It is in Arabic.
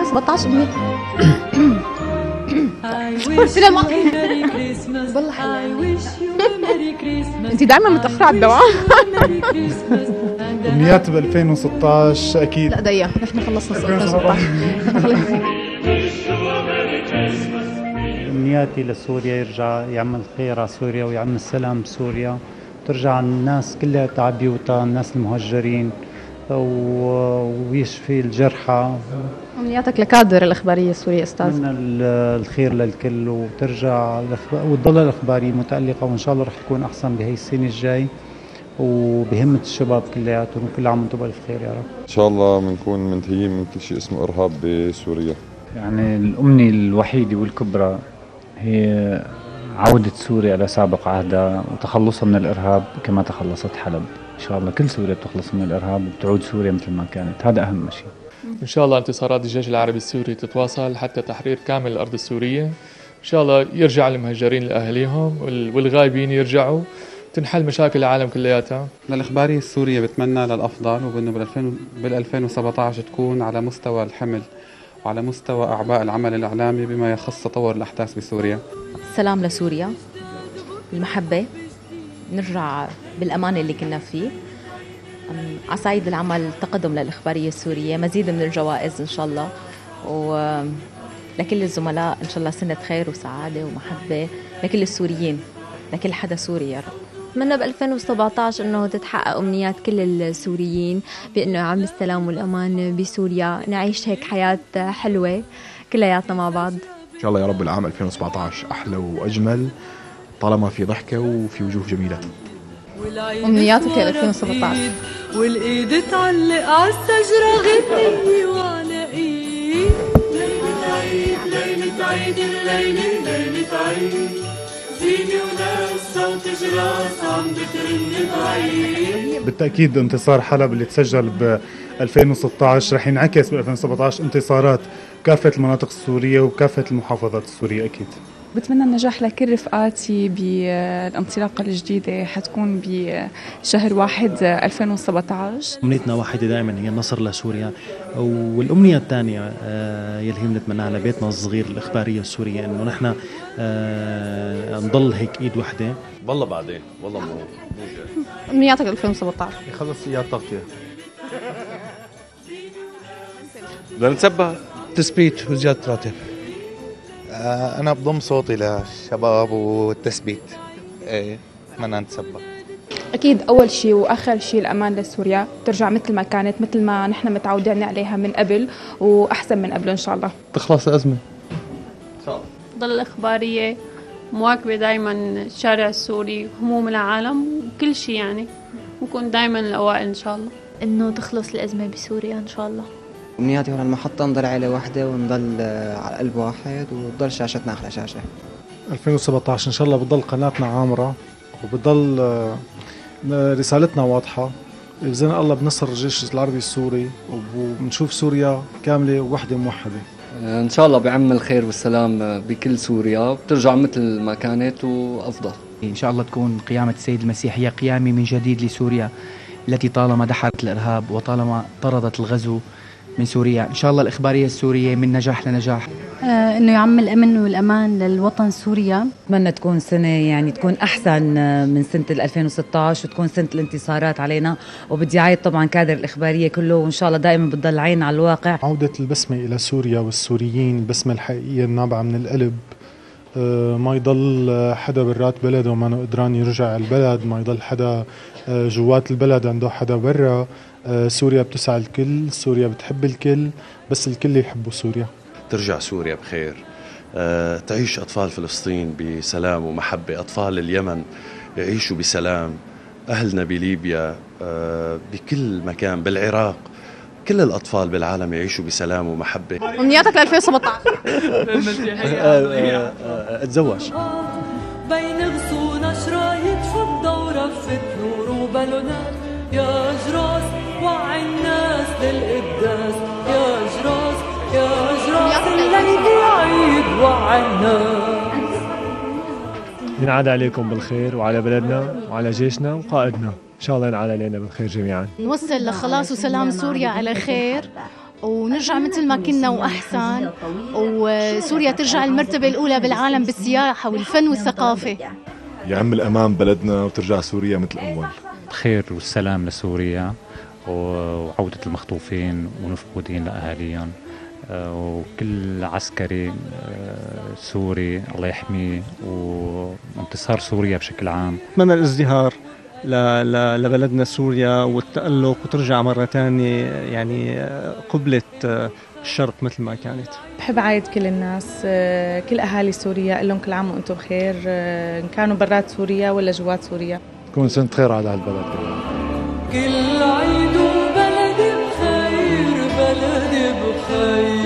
2017 أمنية. والله حلوة. انت دائما متأخرة على الدوام. أمنيات ب 2016 أكيد. لا دقيقة نحن خلصنا 2016. أمنياتي لسوريا يرجع يعمل خير على سوريا ويعمل السلام بسوريا، ترجع الناس كلها على بيوتها، الناس المهجرين، ويشفي الجرحى. أمنياتك لكادر الإخبارية السورية أستاذ؟ أتمنى الخير للكل وترجع وتضل الإخبارية متألقة، وإن شاء الله رح تكون أحسن بهي السنة الجاي وبهمة الشباب كلياتهم، وكل عام وانتم بألف خير يا رب. إن شاء الله بنكون منتهيين من كل شيء اسمه إرهاب بسوريا. يعني الأمنية الوحيدة والكبرى هي عودة سوريا إلى سابق عهدها وتخلصها من الإرهاب كما تخلصت حلب. إن شاء الله كل سوريا بتخلص من الإرهاب وبتعود سوريا مثل ما كانت، هذا أهم شيء. إن شاء الله انتصارات الجيش العربي السوري تتواصل حتى تحرير كامل الأرض السورية. إن شاء الله يرجع المهجرين لأهليهم والغايبين يرجعوا، تنحل مشاكل العالم كلياتها. للإخبارية السورية بتمنى للأفضل، وبأنه بال 2017 تكون على مستوى الحمل وعلى مستوى أعباء العمل الإعلامي بما يخص تطور الأحداث بسوريا. السلام لسوريا، المحبة، نرجع بالأمان اللي كنا فيه. عصايد العمل، التقدم للإخبارية السورية، مزيد من الجوائز إن شاء الله، ولكل الزملاء إن شاء الله سنة خير وسعادة ومحبة لكل السوريين، لكل حدا سوري يا رب. أتمنى ب 2017 إنه تتحقق أمنيات كل السوريين، بإنه عم السلام والأمان بسوريا، نعيش هيك حياة حلوة كلياتنا مع بعض. إن شاء الله يا رب العام 2017 أحلى وأجمل طالما في ضحكة وفي وجوه جميلة. أمنياتك ل 2017؟ والإيد تعلق على الشجرة غنية وعلى إيد. ليلة عيد ليلة عيد الليلة ليلة عيد، زينة وناس صوت جراس عم بترن بعيد. بالتأكيد انتصار حلب اللي تسجل ب 2016 رح ينعكس ب 2017 انتصارات كافة المناطق السورية وكافة المحافظات السورية أكيد. بتمنى النجاح لكل رفقاتي بالانطلاقة الجديدة، حتكون بشهر 1 2017. أمنيتنا واحدة دائما هي النصر لسوريا، والأمنية الثانية يلي هي بنتمناها لبيتنا الصغير الإخبارية السورية إنه نحن نضل هيك إيد واحدة. والله بعدين والله مو جاي. أمنياتك 2017؟ يخلص إياه التغطية. بدنا نتسبح تثبيت وزيادة راتب. أنا بضم صوتي للشباب والتثبيت. أتمنى نتسبق. أكيد أول شيء وآخر شيء الأمان لسوريا ترجع مثل ما كانت، مثل ما نحن متعودين عليها من قبل وأحسن من قبل إن شاء الله. تخلص الأزمة. ضل الإخبارية مواكبة دايما الشارع السوري، هموم العالم وكل شيء، يعني نكون دايما الأوائل إن شاء الله. إنه تخلص الأزمة بسوريا إن شاء الله. أمنياتي هون المحطة نضل عائلة واحدة ونضل على قلب واحد وتضل شاشتنا أحلى شاشة. 2017 إن شاء الله بتضل قناتنا عامرة وبتضل رسالتنا واضحة بإذن الله بنصر الجيش العربي السوري، وبنشوف سوريا كاملة ووحدة موحدة. إن شاء الله بعم الخير والسلام بكل سوريا، بترجع مثل ما كانت وأفضل. إن شاء الله تكون قيامة السيد المسيح هي قيامة من جديد لسوريا التي طالما دحرت الإرهاب وطالما طردت الغزو من سوريا. إن شاء الله الإخبارية السورية من نجاح لنجاح. إنه يعم الأمن والأمان للوطن سوريا. أتمنى تكون سنة يعني تكون أحسن من سنة 2016 وتكون سنة الانتصارات علينا، وبدي عايد طبعا كادر الإخبارية كله، وإن شاء الله دائما بتضل عين على الواقع. عودة البسمة إلى سوريا والسوريين، البسمة الحقيقية النابعة من القلب، ما يضل حدا برات بلده وما قدران يرجع البلد، ما يضل حدا جوات البلد عنده حدا برا. سوريا بتسعى الكل، سوريا بتحب الكل، بس الكل يحبوا سوريا. ترجع سوريا بخير، تعيش أطفال فلسطين بسلام ومحبة، أطفال اليمن يعيشوا بسلام، أهلنا بليبيا بكل مكان، بالعراق، كل الأطفال بالعالم يعيشوا بسلام ومحبة. أمنياتك ل 2017؟ اتزوج. بين غصون شرايط فضة ورفة نور وبالونات، يا جراس وعي الناس للقداس، يا جراس يا جراس الليل عيد وعي الناس. ينعاد عليكم بالخير وعلى بلدنا وعلى جيشنا وقائدنا، إن شاء الله ينعاد علينا بالخير جميعا. نوصل لخلاص وسلام سوريا على خير، ونرجع مثل ما كنا وأحسن، وسوريا ترجع المرتبة الأولى بالعالم بالسياحة والفن والثقافة. يعم الأمان بلدنا وترجع سوريا مثل أول. الخير والسلام لسوريا وعودة المخطوفين والمفقودين لأهاليهم، وكل عسكري سوري الله يحميه، وانتصار سوريا بشكل عام. أتمنى الازدهار لبلدنا سوريا والتألق، وترجع مرة ثانية يعني قبلة الشرق مثل ما كانت. بحب أعايد كل الناس، كل أهالي سوريا، أقول لهم كل عام وأنتم بخير، إن كانوا برات سوريا ولا جوات سوريا. تكون سنة خير على هالبلد كلها. كل عيد وبلدي بخير، بلدي بخير.